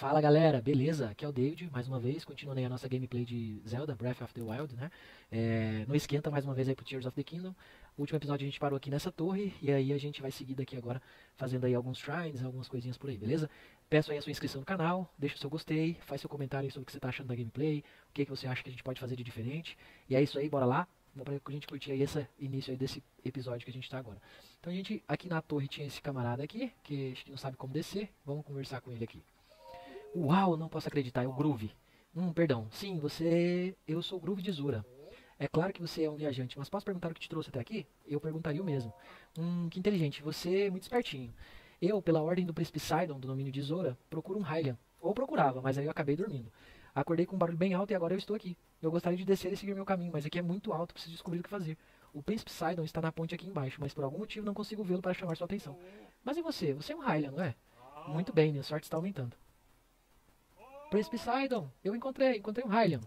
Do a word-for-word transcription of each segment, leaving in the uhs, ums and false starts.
Fala galera, beleza? Aqui é o David, mais uma vez, continuando aí a nossa gameplay de Zelda Breath of the Wild, né? É, não esquenta mais uma vez aí pro Tears of the Kingdom. O último episódio a gente parou aqui nessa torre, e aí a gente vai seguir daqui agora, fazendo aí alguns shrines, algumas coisinhas por aí, beleza? Peço aí a sua inscrição no canal, deixa o seu gostei, faz seu comentário aí sobre o que você tá achando da gameplay, o que, que você acha que a gente pode fazer de diferente. E é isso aí, bora lá, dá pra gente curtir aí esse início aí desse episódio que a gente tá agora. Então a gente, aqui na torre tinha esse camarada aqui, que acho que não sabe como descer, vamos conversar com ele aqui. Uau, não posso acreditar, é o Groove. Hum, perdão. Sim, você. Eu sou o Groove de Zura. É claro que você é um viajante, mas posso perguntar o que te trouxe até aqui? Eu perguntaria o mesmo. Hum, que inteligente, você é muito espertinho. Eu, pela ordem do príncipe Sidon, do domínio de Zora, procuro um Hylian. Ou procurava, mas aí eu acabei dormindo. Acordei com um barulho bem alto e agora eu estou aqui. Eu gostaria de descer e seguir meu caminho, mas aqui é muito alto, preciso descobrir o que fazer. O príncipe Sidon está na ponte aqui embaixo, mas por algum motivo não consigo vê-lo para chamar sua atenção. Mas e você? Você é um Hylian, não é? Muito bem, minha sorte está aumentando. Príncipe Sidon, eu encontrei, encontrei um Hylian.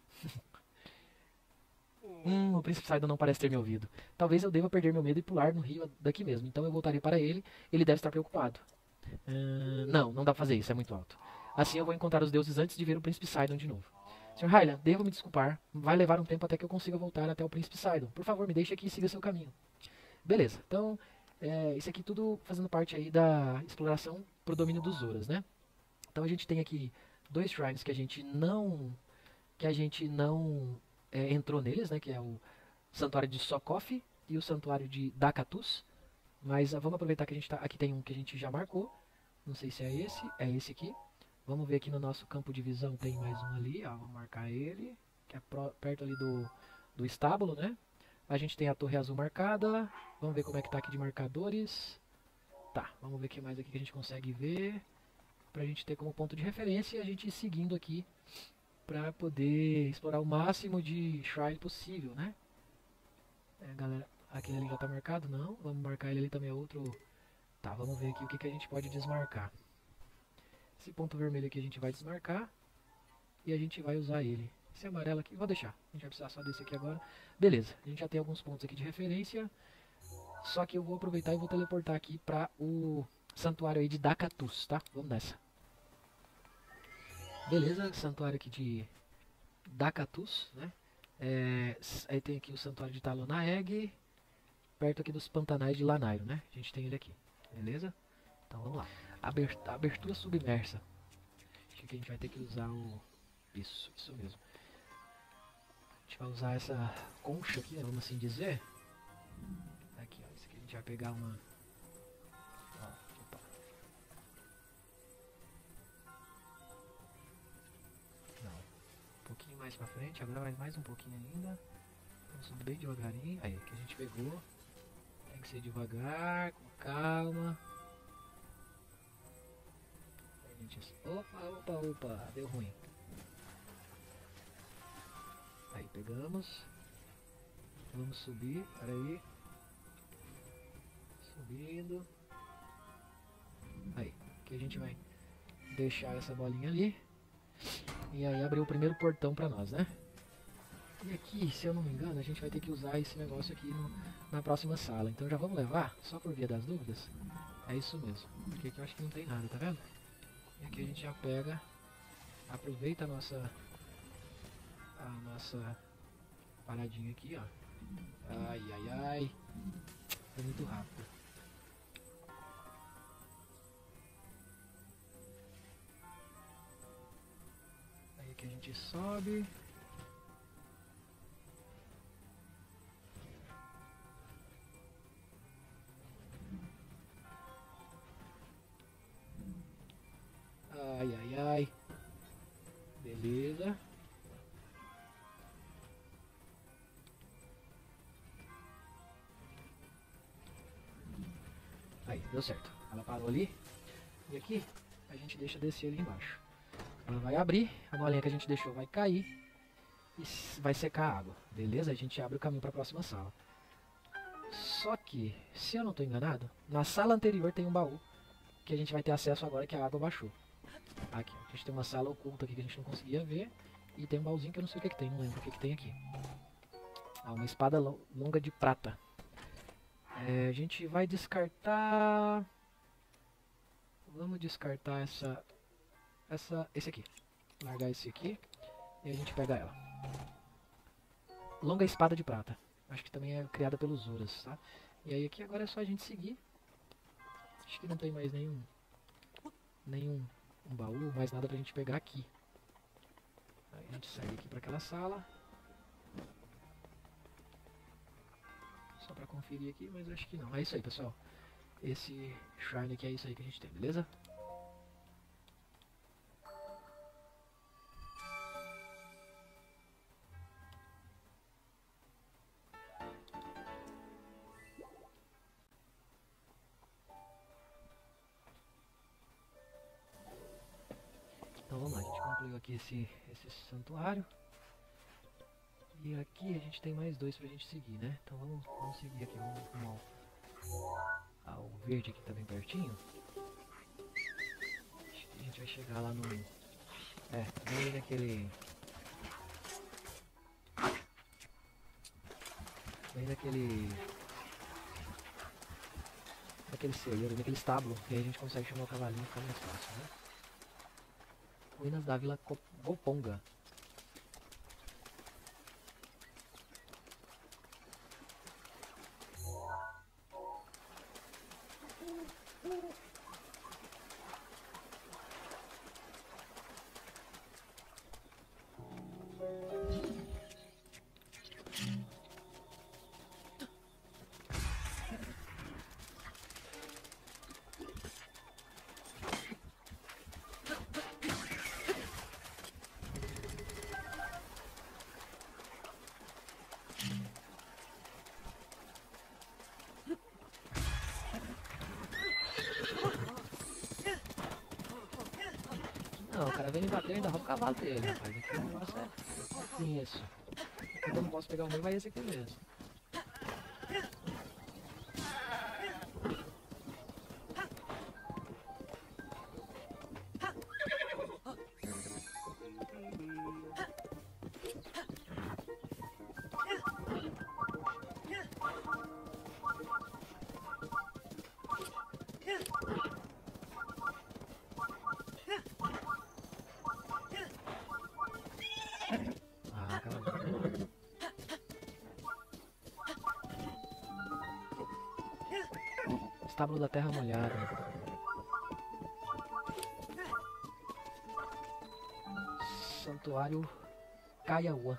Hum, o Príncipe Sidon não parece ter me ouvido. Talvez eu deva perder meu medo e pular no rio daqui mesmo. Então eu voltarei para ele, ele deve estar preocupado. Uh, não, não dá pra fazer isso, é muito alto. Assim eu vou encontrar os deuses antes de ver o Príncipe Sidon de novo. senhor Hylian, devo me desculpar. Vai levar um tempo até que eu consiga voltar até o Príncipe Sidon. Por favor, me deixe aqui e siga seu caminho. Beleza, então, é, isso aqui tudo fazendo parte aí da exploração pro domínio dos Zoras, né? Então a gente tem aqui dois shrines que a gente não que a gente não é, entrou neles, né? Que é o santuário de Sokof e o santuário de Dakatus. Mas ah, vamos aproveitar que a gente tá aqui, tem um que a gente já marcou. Não sei se é esse, é esse aqui. Vamos ver aqui no nosso campo de visão, tem mais um ali, ó, vamos marcar ele, que é pro, perto ali do, do estábulo, né? A gente tem a torre azul marcada. Vamos ver como é que tá aqui de marcadores. Tá, vamos ver o que mais aqui que a gente consegue ver, pra gente ter como ponto de referência e a gente ir seguindo aqui pra poder explorar o máximo de shrine possível, né? É, galera, aquele ali já tá marcado? Não, vamos marcar ele ali também, é outro. Tá, vamos ver aqui o que, que a gente pode desmarcar. Esse ponto vermelho aqui a gente vai desmarcar e a gente vai usar ele. Esse amarelo aqui, vou deixar, a gente vai precisar só desse aqui agora. Beleza, a gente já tem alguns pontos aqui de referência, só que eu vou aproveitar e vou teleportar aqui pra o santuário aí de Dakatus, tá? Vamos nessa. Beleza, santuário aqui de Dakatus, né? É, aí tem aqui o santuário de Talonaeg, perto aqui dos pantanais de Lanairo, né? A gente tem ele aqui, beleza? Então vamos lá. Abertura submersa. Acho que a gente vai ter que usar o... Isso, isso mesmo. A gente vai usar essa concha aqui, né, vamos assim dizer. Aqui, ó. Isso aqui a gente vai pegar uma... Ó, opa. Não. Um pouquinho mais pra frente, agora vai mais um pouquinho ainda. Vamos subir bem devagarinho. Aí, que a gente pegou. Tem que ser devagar, com calma. A gente... Opa, opa, opa, deu ruim. Aí, pegamos. Vamos subir, peraí. Subindo. Aí, que a gente vai deixar essa bolinha ali. E aí abriu o primeiro portão pra nós, né? E aqui, se eu não me engano, a gente vai ter que usar esse negócio aqui no, na próxima sala. Então já vamos levar, só por via das dúvidas. É isso mesmo. Porque aqui eu acho que não tem nada, tá vendo? E aqui a gente já pega, aproveita a nossa, a nossa paradinha aqui, ó. Ai, ai, ai. Foi muito rápido. Aí aqui a gente sobe. Ai, ai, ai. Beleza. Aí, deu certo. Ela parou ali. E aqui, a gente deixa descer ali embaixo. Ela vai abrir, a bolinha que a gente deixou vai cair. E vai secar a água. Beleza? A gente abre o caminho para a próxima sala. Só que, se eu não estou enganado, na sala anterior tem um baú. Que a gente vai ter acesso agora que a água baixou. Aqui, a gente tem uma sala oculta aqui que a gente não conseguia ver. E tem um baúzinho que eu não sei o que, que tem, não lembro o que, que tem aqui. Ah, uma espada longa de prata. É, a gente vai descartar... Vamos descartar essa essa, esse aqui. Largar esse aqui e a gente pega ela. Longa espada de prata. Acho que também é criada pelos Zuras, tá? E aí aqui agora é só a gente seguir. Acho que não tem mais nenhum nenhum um baú, mais nada pra gente pegar aqui. Aí a gente segue aqui pra aquela sala. Só pra conferir aqui, mas acho que não. É isso aí, pessoal. Esse shrine aqui é isso aí que a gente tem, beleza? Então vamos lá, a gente concluiu aqui esse, esse santuário. E aqui a gente tem mais dois pra gente seguir, né? Então vamos, vamos seguir aqui, vamos rumo ao, ao verde aqui também pertinho. Acho que a gente vai chegar lá no... É, bem naquele... Bem naquele... Naquele celeiro, naquele estábulo, que aí a gente consegue chamar o cavalinho e fica mais fácil, né? Ruínas da Vila Goponga. Não, o cara vem me bater, eu ainda roubo o cavalo dele, rapaz. Aqui o negócio é tenso. Quando eu não posso pegar o meu, vai esse aqui mesmo. Ah, cavalo. Estábulo da Terra Molhada. Santuário Kaiawa.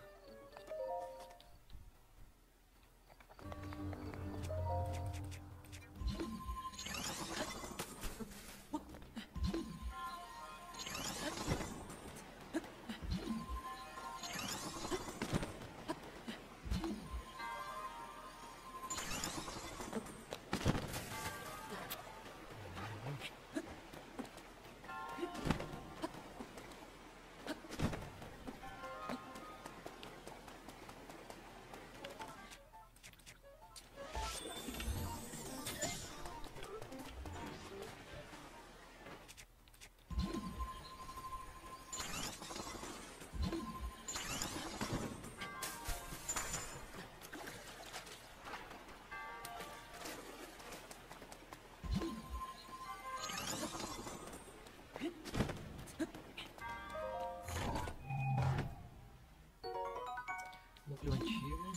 Núcleo antigo.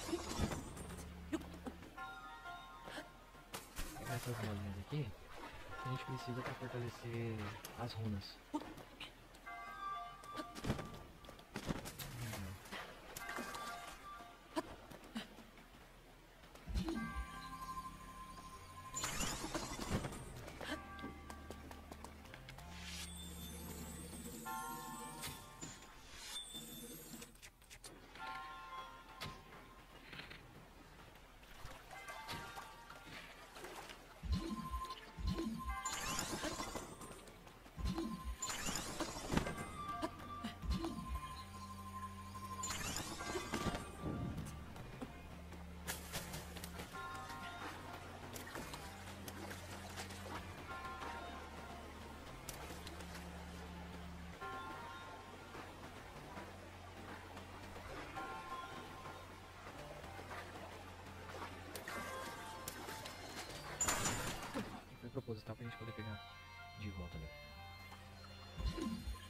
Vou pegar essas bolinhas aqui. Que a gente precisa para fortalecer as runas. Foi proposital pra gente poder pegar de volta ali.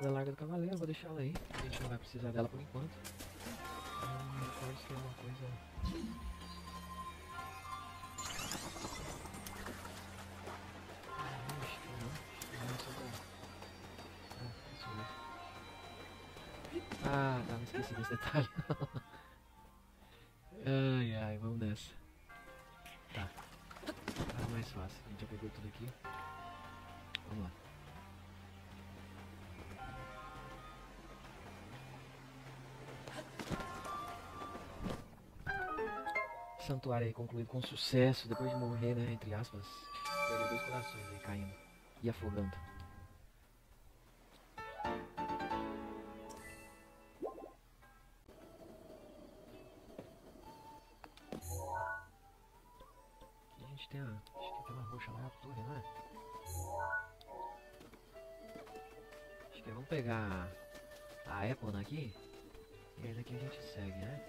espada larga do cavaleiro, vou deixar ela aí. A gente não vai precisar dela por enquanto. Não me recordo se tem alguma coisa. Ah, acho que não. Não, só pra... Ah, isso mesmo. Ah, tá, me esqueci desse detalhe. Ai, ai, vamos nessa. Tá. Tá mais fácil. A gente já pegou tudo aqui. Vamos lá. Santuário aí concluído com sucesso, depois de morrer, né, entre aspas, perdeu dois corações aí caindo e afogando. Aqui a gente tem a, acho que tem uma roxa lá, a torre, não é? Acho que vamos pegar a Epona aqui, e aí daqui a gente segue, né?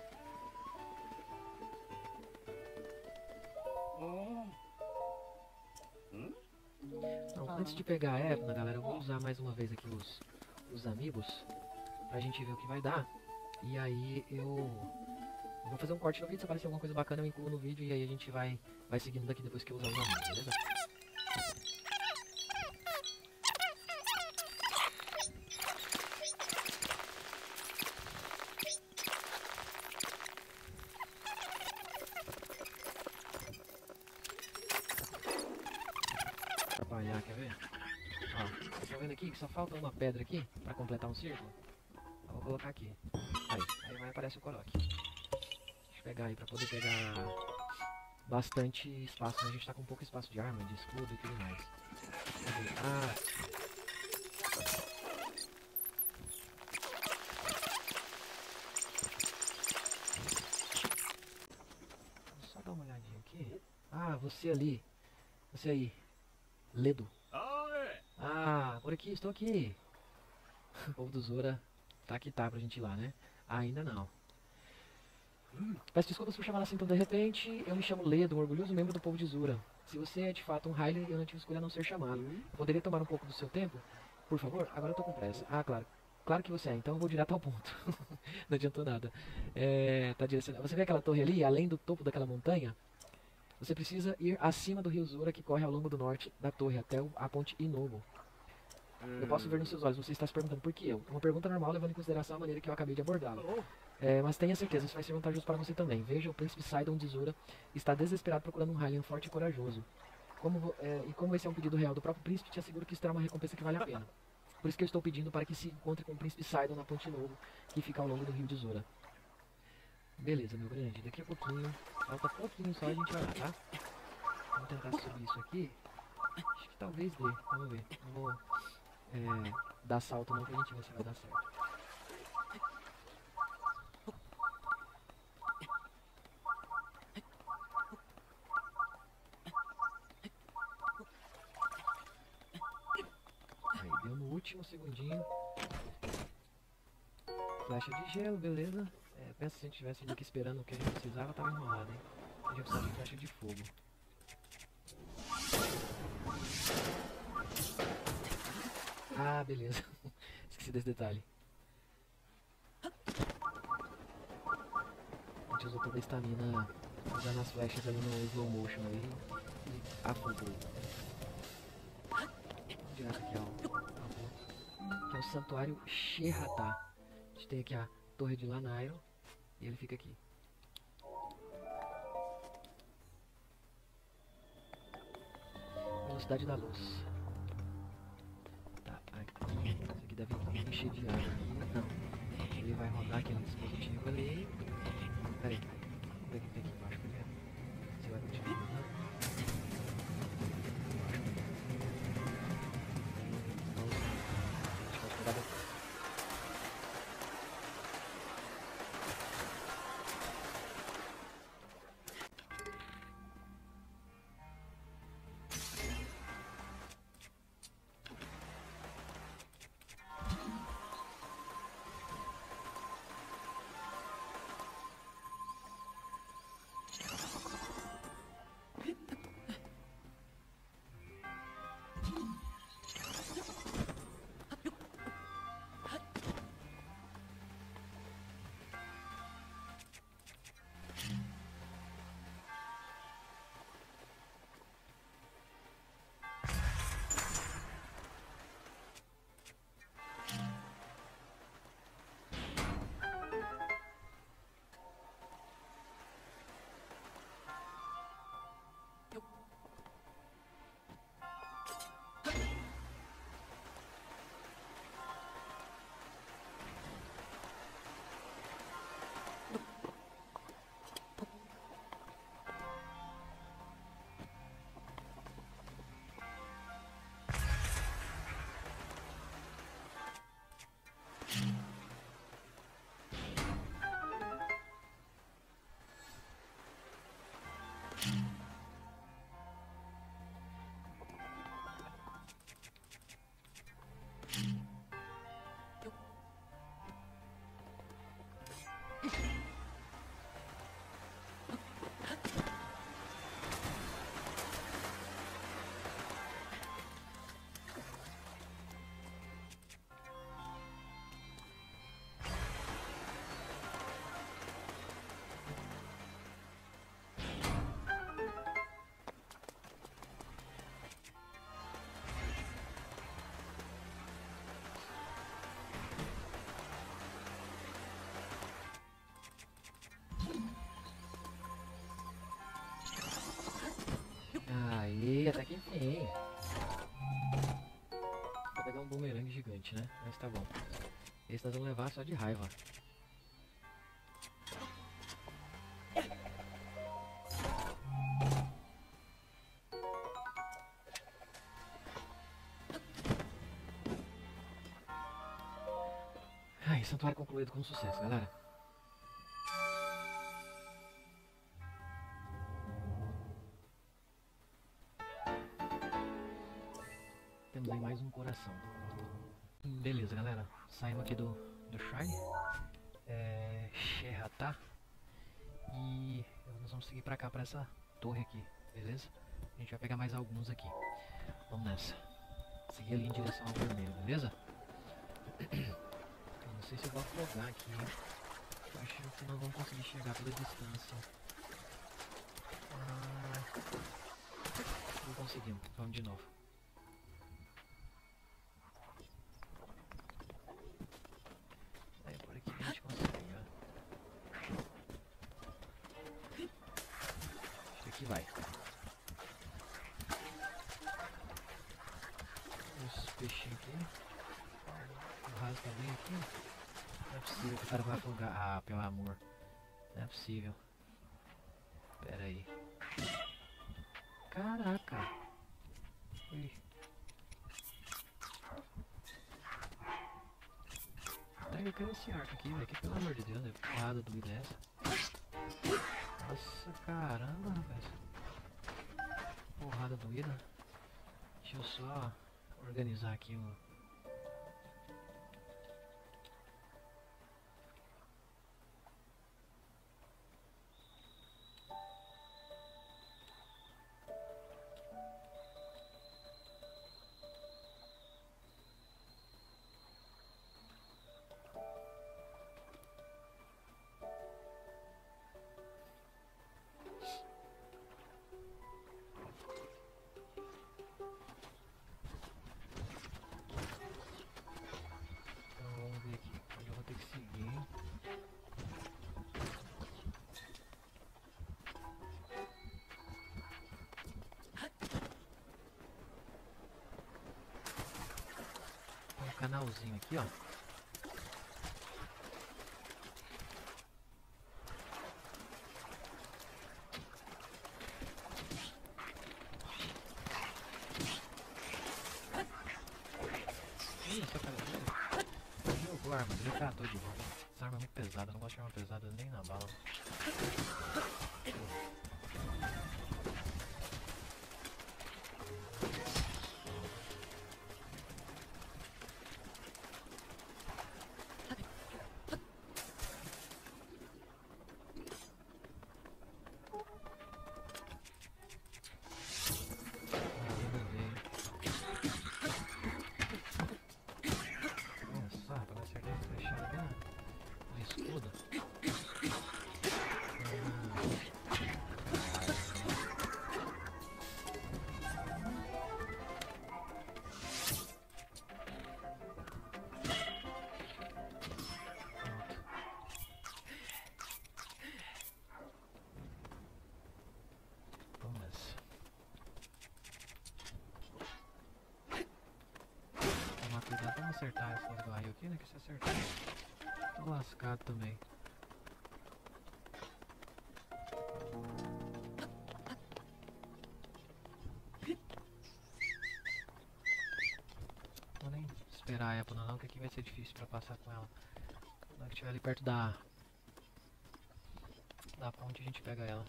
Não, antes de pegar a Epona, galera, eu vou usar mais uma vez aqui os, os amigos, pra gente ver o que vai dar. E aí eu vou fazer um corte no vídeo, se aparecer alguma coisa bacana eu incluo no vídeo, e aí a gente vai, vai seguindo daqui depois que eu usar os amigos, beleza? Atrapalhar, quer ver? Ó, tá vendo aqui que só falta uma pedra aqui pra completar um círculo? Eu vou colocar aqui. Aí, aí vai aparecer o coroque. Deixa eu pegar aí pra poder pegar bastante espaço, né? A gente tá com pouco espaço de arma, de escudo e tudo mais. Ah! Vou só dar uma olhadinha aqui. Ah, você ali. Você aí. Ledo. Ah, por aqui, estou aqui. O povo do Zora tá que tá pra gente ir lá, né? Ainda não. Peço desculpas por chamar assim tão de repente. Eu me chamo Ledo, um orgulhoso membro do povo de Zura. Se você é de fato um Hylian, eu não tive escolha a não ser chamado. Eu poderia tomar um pouco do seu tempo? Por favor? Agora eu tô com pressa. Ah, claro. Claro que você é, então eu vou direto ao ponto. Não adiantou nada. É, tá direcionado. Você vê aquela torre ali, além do topo daquela montanha? Você precisa ir acima do rio Zura, que corre ao longo do norte da torre, até a ponte Inobo. Eu posso ver nos seus olhos, você está se perguntando por que eu? Uma pergunta normal, levando em consideração a maneira que eu acabei de abordá-la. É, mas tenha certeza, isso vai ser vantajoso para você também. Veja, o príncipe Sidon de Zura está desesperado procurando um Hylian forte e corajoso. Como, é, e como esse é um pedido real do próprio príncipe, te asseguro que isso terá uma recompensa que vale a pena. Por isso que eu estou pedindo para que se encontre com o príncipe Sidon na ponte Novo, que fica ao longo do rio de Zura. Beleza, meu grande, daqui a pouquinho, falta pouquinho só, a gente vai lá, tá? Vamos tentar subir isso aqui. Acho que talvez dê, vamos ver. Eu vou é, dar salto não, pra gente ver se vai dar certo. Aí, deu no último segundinho. Flecha de gelo, beleza. É, pensa se a gente tivesse vindo aqui esperando o que a gente precisava, tava enrolado, hein? A gente precisava de flecha de fogo. Ah, beleza. Esqueci desse detalhe. A gente usou toda a estamina usando as flechas ali no slow motion aí e afogou. Vamos direto aqui ao, ao que é o Santuário Sherrata. A gente tem aqui a Torre de Lanayru e ele fica aqui. Velocidade da luz. Tá, aqui. Isso aqui deve encher de água aqui. Não. Ele vai rodar aquele dispositivo ali. Pera aí. Vamos ver o que tem aqui embaixo primeiro. Você vai continuar rodando. Deixa eu pegar daqui. triste, né? Mas tá bom. Esse nós vamos levar só de raiva. Ai, santuário concluído com sucesso, galera. Temos aí mais um coração. Beleza, galera. Saímos aqui do, do Shrine. É... Sherratá. E nós vamos seguir pra cá, pra essa torre aqui, beleza? A gente vai pegar mais alguns aqui. Vamos nessa. Seguir ali em direção ao vermelho, beleza? Eu não sei se eu vou afogar aqui, hein? Eu acho que não vamos conseguir chegar pela distância. Ah, não conseguimos. Vamos de novo. É por aqui que a gente consegue, ó. Acho que aqui vai. Os peixinhos aqui. O raso também aqui. Não é possível que o cara vai afogar. Ah, pelo amor. Não é possível. Pera aí. Caraca. Ui. Eu quero esse arco aqui, velho. Que pelo amor de Deus, é porrada doida essa. Nossa, caramba, rapaz. Porrada doida. Deixa eu só organizar aqui o... canalzinho aqui, ó. Ih, só cara. Jogou a arma, ele catou de volta. Essa arma é muito pesada, eu não gosto de arma pesada nem na bala. Cuidado pra não acertar essas barris aqui, né? Que se acertar, tô lascado também. Vou nem esperar a Epona não, que aqui vai ser difícil pra passar com ela. Quando estiver ali perto da da ponte a gente pega ela.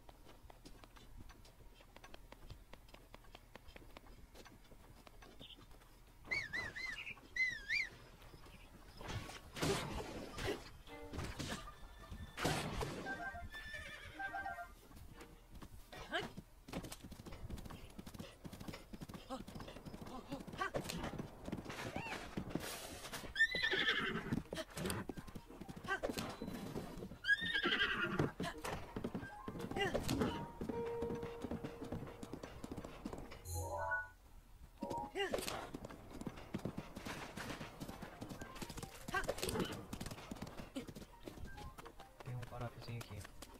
Tem um parafusinho aqui.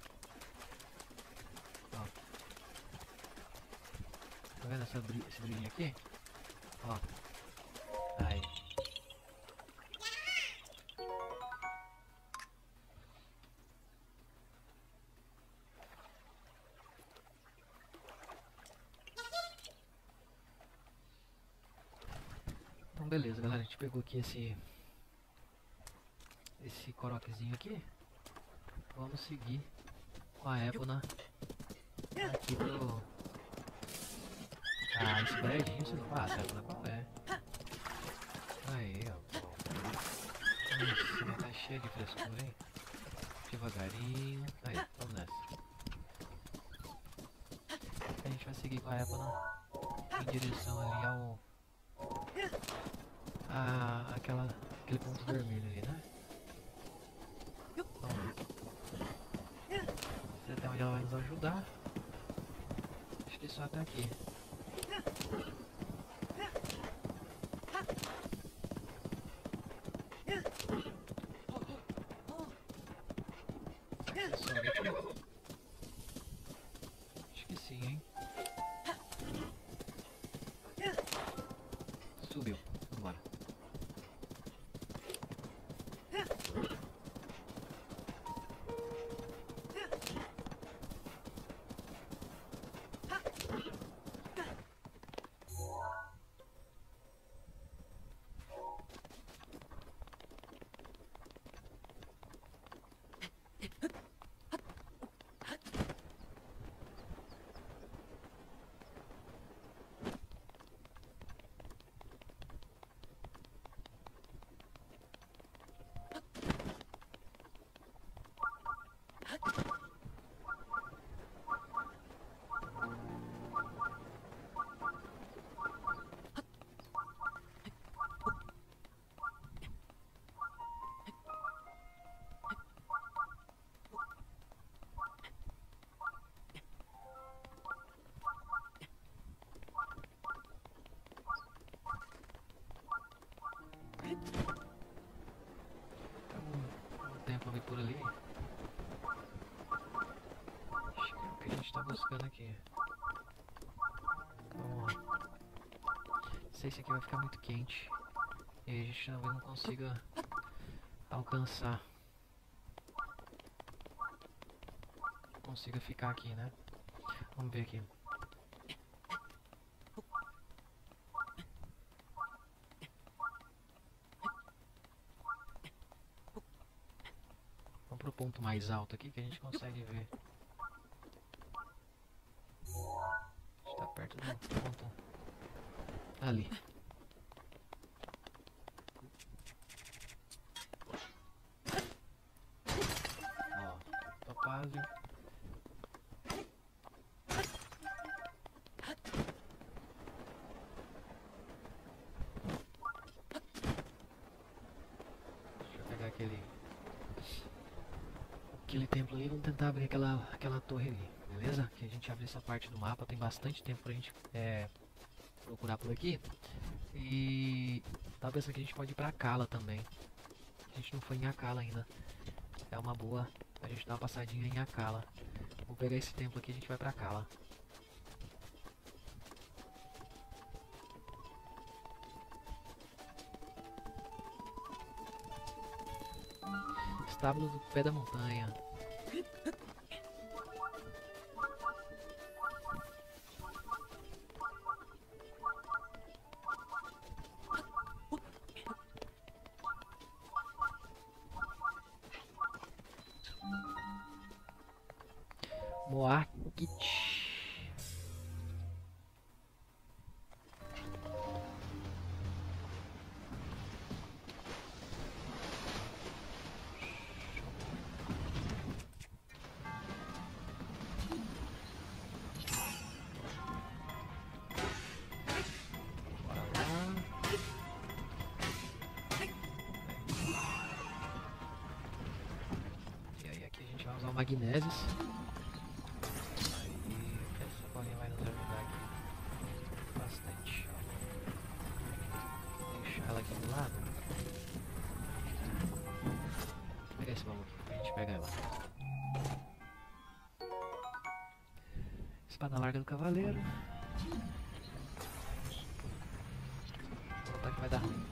Ó. Tá vendo essa bri esse brilhinho aqui? Ó. Aí. beleza, galera. A gente pegou aqui esse... Esse coroquezinho aqui. Vamos seguir com a ébona aqui pro... Ah, esse brejinho você não passa, ébona qual é? Aí, ó. Isso, tá cheio de frescura, hein? Devagarinho. Aí, vamos nessa. A gente vai seguir com a ébona em direção ali ao... A, aquela, aquele ponto vermelho ali, né? Vamos ver. Até onde ela vai nos ajudar. Acho que só até aqui. Acho que sim, hein? Subiu. Vambora. Por ali. Acho que é o que a gente tá buscando aqui. Vamos lá. Não sei se aqui vai ficar muito quente. E aí a gente talvez não consiga alcançar. Consiga ficar aqui, né? Vamos ver aqui. Pro ponto mais alto aqui que a gente consegue ver. Está perto do ponto ali. Ó, topázio. Deixa eu pegar aquele Aquele templo ali, vamos tentar abrir aquela, aquela torre ali, beleza? Que a gente abre essa parte do mapa, tem bastante tempo pra gente é, procurar por aqui. E tava pensando que a gente pode ir pra Akkala também. A gente não foi em Akkala ainda. É uma boa a gente dar uma passadinha em Akkala. Vou pegar esse templo aqui e a gente vai pra Akkala. Estábulo do pé da montanha. Moakit. Magnésios. Aí essa bolinha vai nos ajudar aqui bastante. Vou deixar ela aqui do lado. Vou pegar esse baú aqui pra gente pegar ela. Espada larga do cavaleiro. Vou voltar que vai dar ruim.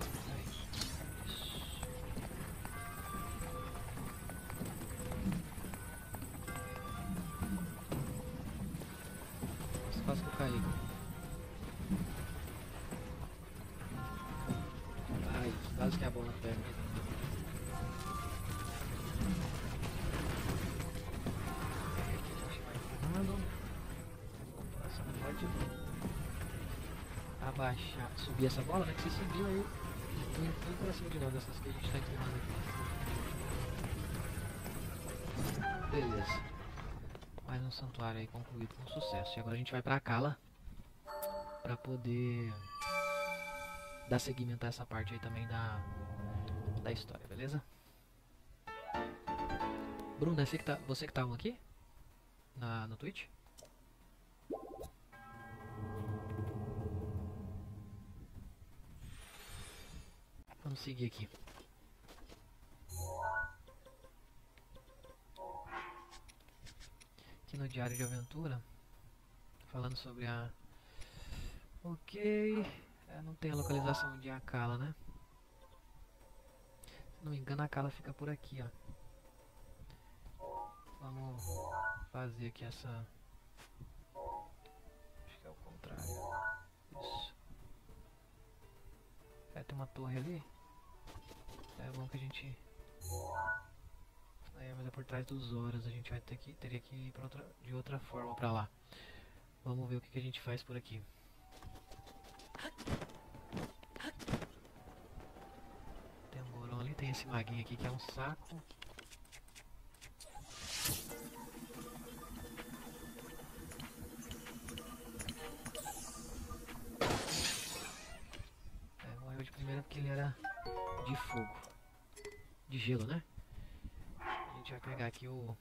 Quase que eu caí. bola pega. Essa não pode abaixar, subir essa bola, né? Que você subiu aí. Não tem pra cima de nada dessas que a gente tá empurrando aqui. Beleza. Mais um santuário aí concluído com sucesso. E agora a gente vai pra Akkala pra poder dar seguimento a essa parte aí também da, da história, beleza? Bruno, é você que tá, você que tá aqui? Na, no Twitch? Vamos seguir aqui. Aqui no Diário de Aventura, falando sobre a... Ok... É, não tem a localização de Akkala, né? Se não me engano, a Akkala fica por aqui, ó. Vamos fazer aqui essa... Acho que é o contrário. Isso. É, tem uma torre ali. É bom que a gente... É, mas é por trás dos horas. A gente vai ter que... Teria que ir pra outra, de outra forma pra lá. Vamos ver o que, que a gente faz por aqui. Tem um Goron ali. Tem esse maguinho aqui que é um saco. De primeira porque ele era de fogo, de gelo, né? A gente vai pegar aqui o...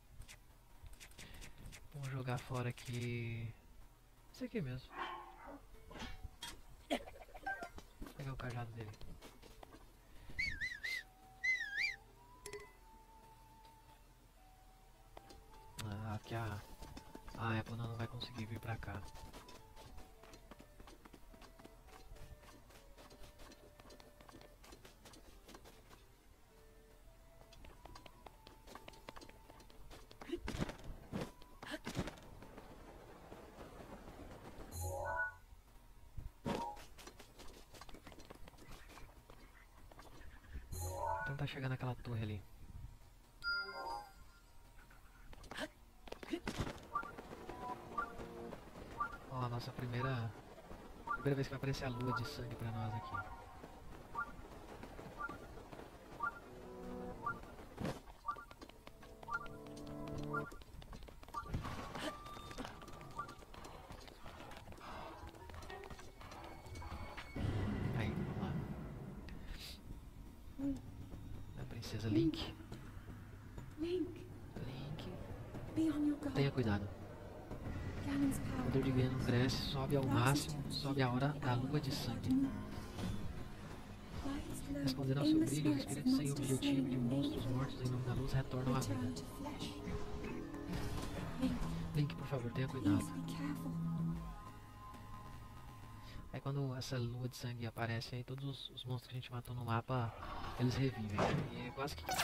Vamos jogar fora aqui... Isso aqui mesmo. Vou pegar o cajado dele. Ah, aqui a... A Apple não vai conseguir vir pra cá. Tentar chegar naquela torre ali. Ó, a nossa primeira primeira vez que vai aparecer a lua de sangue pra nós aqui. Aí, vamos lá. A princesa Link. Link, Link. be on your guard. Tenha cuidado. Ganon's O power. poder de Ganon cresce, sobe ao máximo, sobe a hora da lua de sangue. Respondendo ao seu brilho, os espíritos sem objetivo de monstros mortos em nome da luz retornam à vida. Return to flesh. Link, por favor, tenha cuidado. Please be careful. Aí quando essa lua de sangue aparece, aí todos os, os monstros que a gente matou no mapa, eles revivem. E é quase que...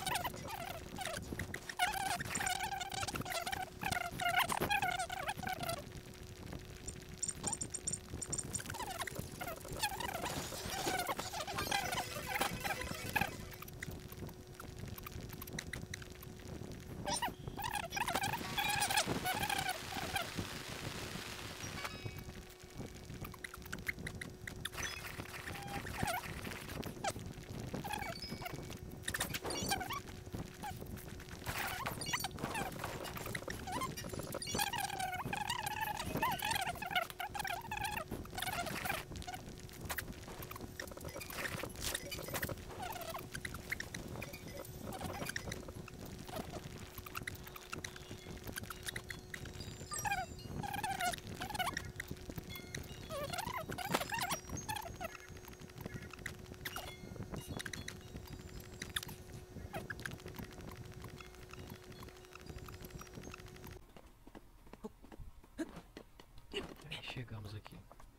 Chegamos aqui.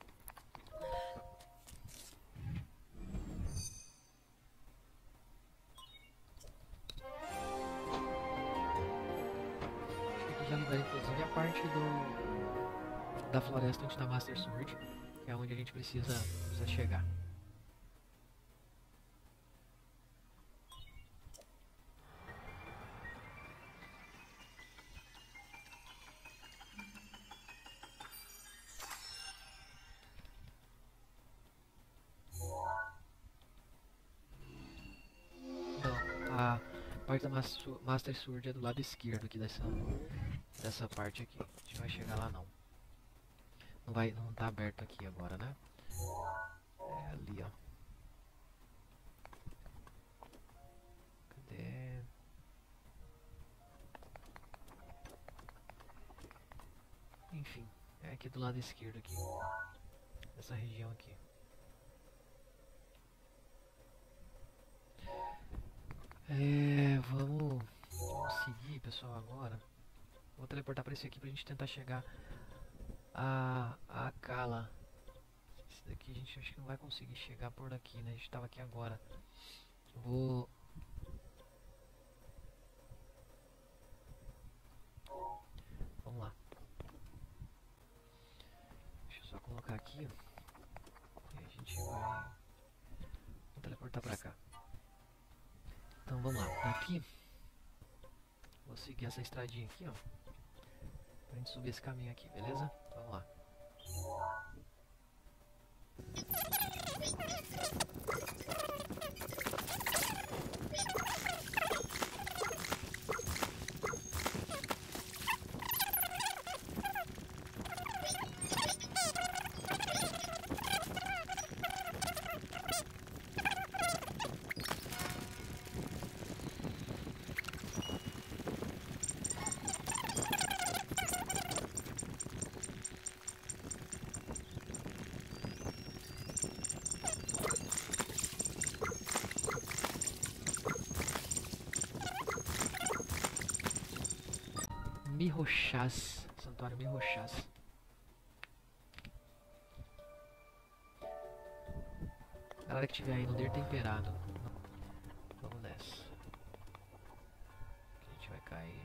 Aqui já libera inclusive a parte do da floresta onde está Master Sword, que é onde a gente precisa, precisa chegar. parte da Mas- Master Sword é do lado esquerdo aqui dessa, dessa parte aqui. A gente vai chegar lá não. Não vai, não tá aberto aqui agora, né? É ali, ó. Cadê? Enfim, é aqui do lado esquerdo aqui. Essa região aqui. É, vamos, vamos seguir, pessoal, agora. Vou teleportar pra esse aqui pra gente tentar chegar a, a Kala. Esse daqui a gente acho que não vai conseguir chegar por daqui, né? A gente tava aqui agora. Vou... Vamos lá. Deixa eu só colocar aqui, ó. E a gente vai... Vou teleportar pra cá. Então vamos lá. Daqui... Vou seguir essa estradinha aqui, ó. Pra gente subir esse caminho aqui, beleza? Vamos lá. Mirochas, Santuário Mirochas. Galera que tiver aí no Der Temperado, vamos nessa. Aqui a gente vai cair.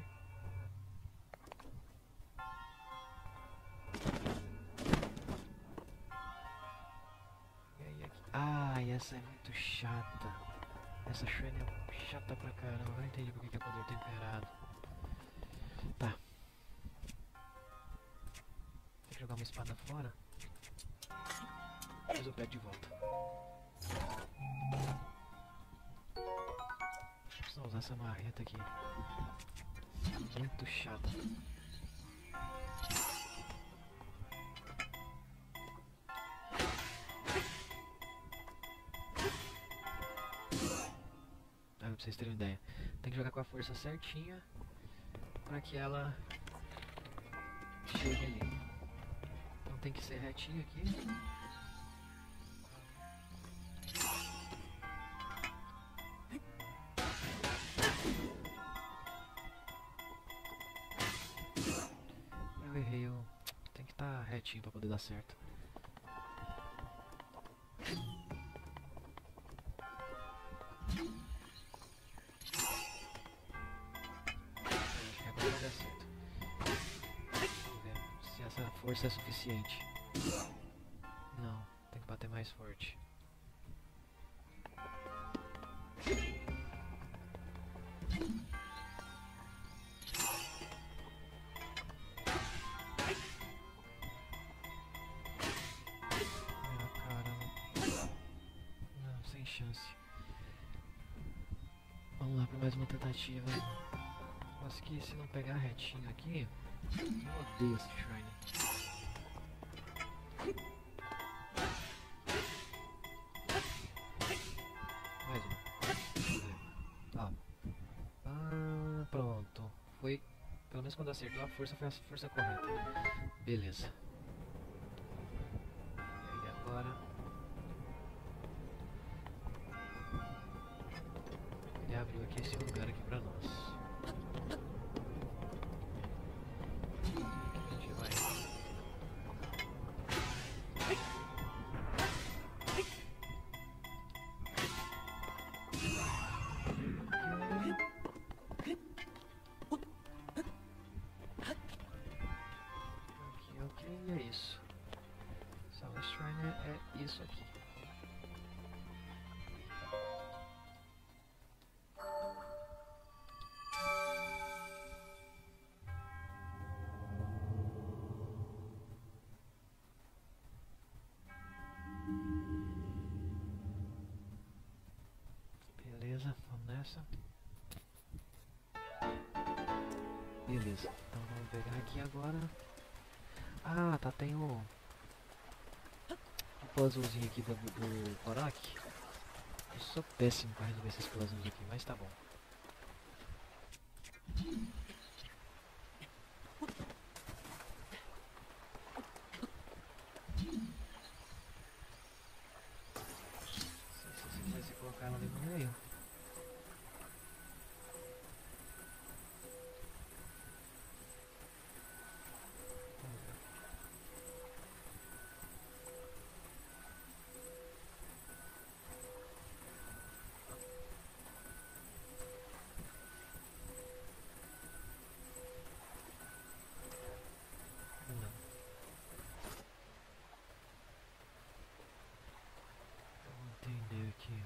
E aí aqui. Ai, essa é muito chata. Essa Shrine é chata pra caramba. Eu não entendi porque que é poder temperado. Tá. Tem que jogar uma espada fora. Depois eu pego de volta. Vou usar essa marreta aqui. Muito chata. Ah, pra vocês terem uma ideia. Tem que jogar com a força certinha para que ela chegue ali. Então tem que ser retinho aqui. Eu errei, eu... tem que estar retinho para poder dar certo. Essa força é suficiente. Não, tem que bater mais forte. Ah, caramba. Não, sem chance. Vamos lá para mais uma tentativa. Mas que se não pegar retinho aqui, eu odeio esse shrine. Mais uma. Ó. Ah, pronto. Foi. Pelo menos quando acertou a força, foi a força correta. Beleza. E aí agora. Ele abriu aqui esse lugar aqui pra nós. E é isso. Soul Shrine é isso aqui. Beleza, vamos nessa. Beleza, então vamos pegar aqui agora. Ah, tá, tem o, o puzzlezinho aqui do, do Korok. Eu sou péssimo pra resolver esses puzzles aqui, mas tá bom. Se você quisesse colocar ela ali no meio. Não. Vamos entender aqui.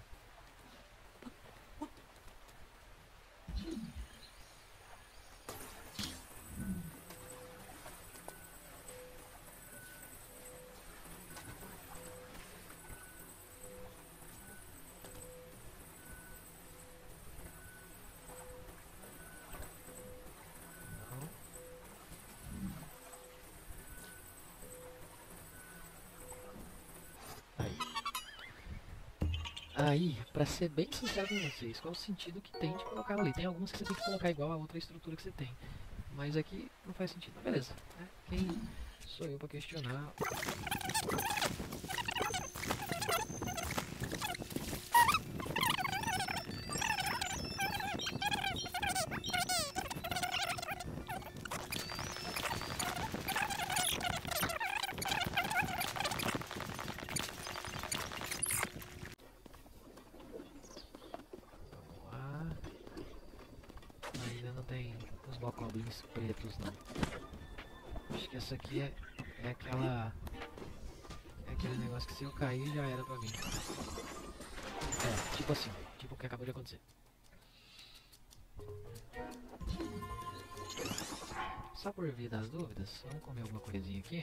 Não. Aí. Aí, pra ser bem sincero com vocês, qual o sentido que tem de colocar ela ali? Tem algumas que você tem que colocar igual a outra estrutura que você tem. Mas aqui não faz sentido. Mas beleza, né? Quem sou eu pra questionar? Vamos lá. Ainda não tem os bokoblins pretos não. Acho que essa aqui é, é aquela... É aquele negócio que se eu cair já era pra mim. É, tipo assim, tipo o que acabou de acontecer. Só por via das dúvidas, vamos comer alguma coisinha aqui.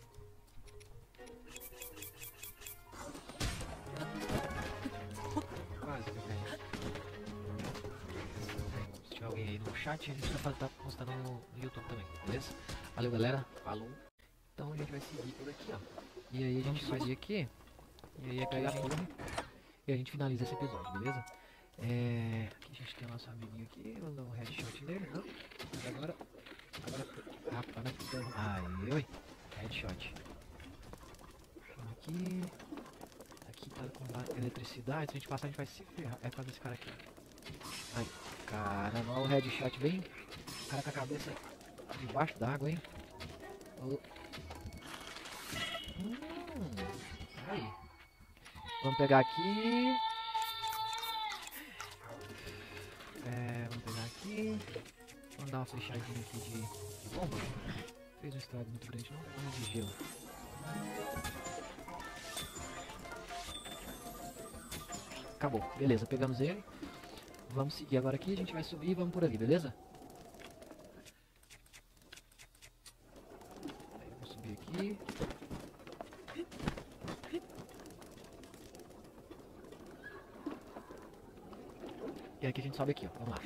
Quase que eu caí. Se tiver alguém aí no chat, a gente vai estar postando no, no YouTube também, beleza? Valeu galera, falou. Então a gente vai seguir por aqui, ó. E aí a gente vai seguir aqui. E aí aqui a gente, e a gente finaliza esse episódio, beleza? É, aqui a gente tem o nosso amiguinho aqui, mandou um headshot nele, não? Mas agora... Agora... Rapaz, né? Aí, oi. Headshot. Aqui... Aqui tá com eletricidade, se a gente passar a gente vai se ferrar. É fazer esse cara aqui. Ai, caramba, olha o headshot bem. O cara com a cabeça debaixo d'água, hein? Oh. Hum, aí. Vamos pegar aqui. É, vamos pegar aqui. Vamos dar uma flechadinha aqui de, de bomba. Fez um estrago muito grande, não? Vamos de gelo. Acabou, beleza, pegamos ele. Vamos seguir agora aqui, a gente vai subir e vamos por ali, beleza? Aí, vamos subir aqui. E aqui a gente sobe aqui, ó. Vamos lá.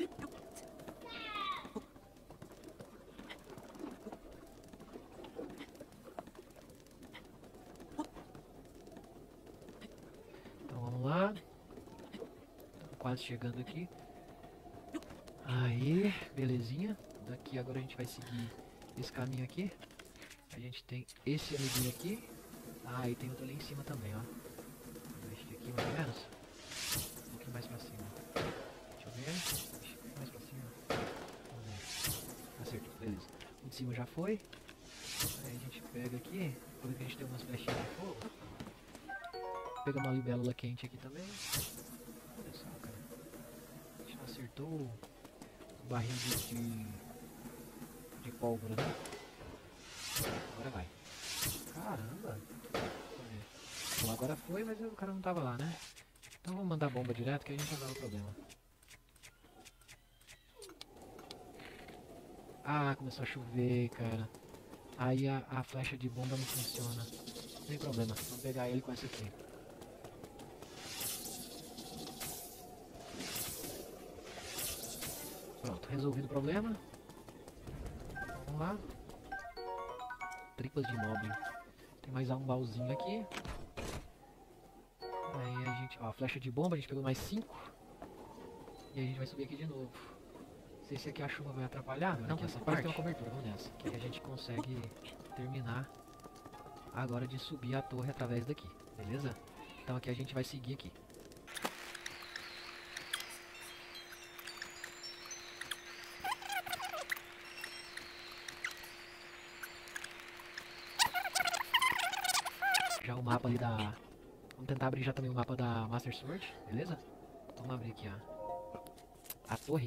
Então vamos lá. Estamos quase chegando aqui. Aí, belezinha. Daqui agora a gente vai seguir esse caminho aqui. A gente tem esse amiguinho aqui. Ah, e tem outro ali em cima também, ó. Acho que aqui mais ou menos. Um pouquinho mais pra cima. Deixa eu ver. Mais pra cima. Vamos ver. Acertou, beleza. O de cima já foi. Aí a gente pega aqui. Por que a gente tem umas flechinhas de fogo. Pega uma libélula quente aqui também. Olha só, cara. A gente não acertou o barril de, de, de pólvora, né? Agora vai. Caramba. Bom, agora foi, mas o cara não tava lá, né? Então vamos mandar bomba direto que a gente resolve o problema. Ah, começou a chover, cara. Aí a, a flecha de bomba não funciona. Não tem problema, vamos pegar ele com essa aqui. Pronto, resolvido o problema. vamos lá. Tripas de mob. Tem mais um baúzinho aqui. Aí a gente, ó, flecha de bomba, a gente pegou mais cinco. E a gente vai subir aqui de novo. Não sei se aqui a chuva vai atrapalhar. Não, aqui essa parte tem uma cobertura, vamos nessa. Que aí a gente consegue terminar agora de subir a torre através daqui, beleza? Então aqui a gente vai seguir aqui. Já o mapa ali da... Vamos tentar abrir já também o mapa da Master Sword, beleza? Vamos abrir aqui a, a torre.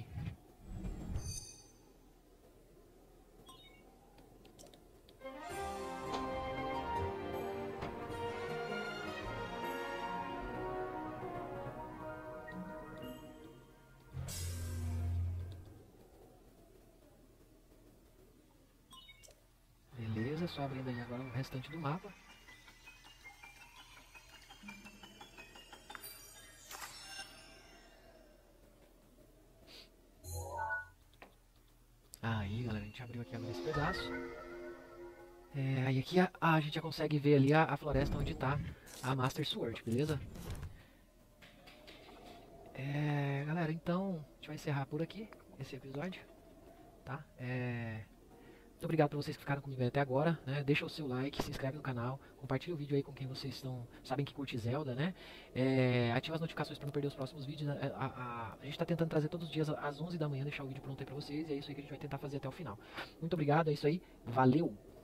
Beleza, só abrindo aí agora o restante do mapa. Aí, galera, a gente abriu aqui agora esse pedaço. É, aí aqui a, a gente já consegue ver ali a, a floresta onde está a Master Sword, beleza? É, galera, então a gente vai encerrar por aqui esse episódio, tá? É, muito obrigado por vocês que ficaram comigo até agora, né? Deixa o seu like, se inscreve no canal, compartilha o vídeo aí com quem vocês estão, sabem que curte Zelda, né? É, ativa as notificações para não perder os próximos vídeos. A, a, a, a gente está tentando trazer todos os dias às onze da manhã, deixar o vídeo pronto aí para vocês, e é isso aí que a gente vai tentar fazer até o final. Muito obrigado, é isso aí, valeu!